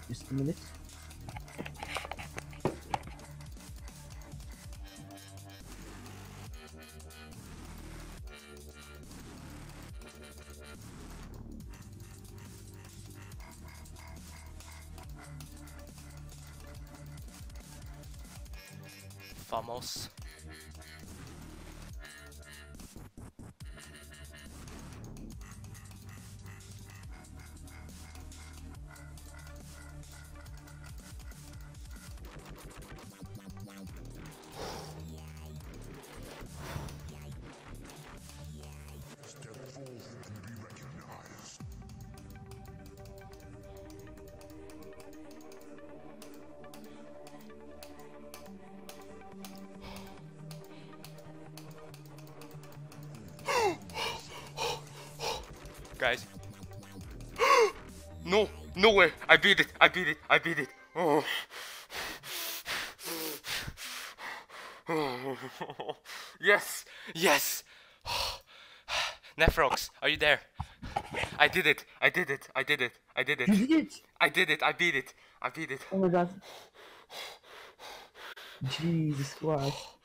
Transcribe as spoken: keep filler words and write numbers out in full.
Just a minute. Vamos. Guys. No, no way. I beat it. I beat it. I beat it. Oh. Yes. Yes. Nephrox, are you there? I did it. I did it. I did it. I did it. You did it! I did it. I beat it. I beat it. Oh my god. Jesus Christ.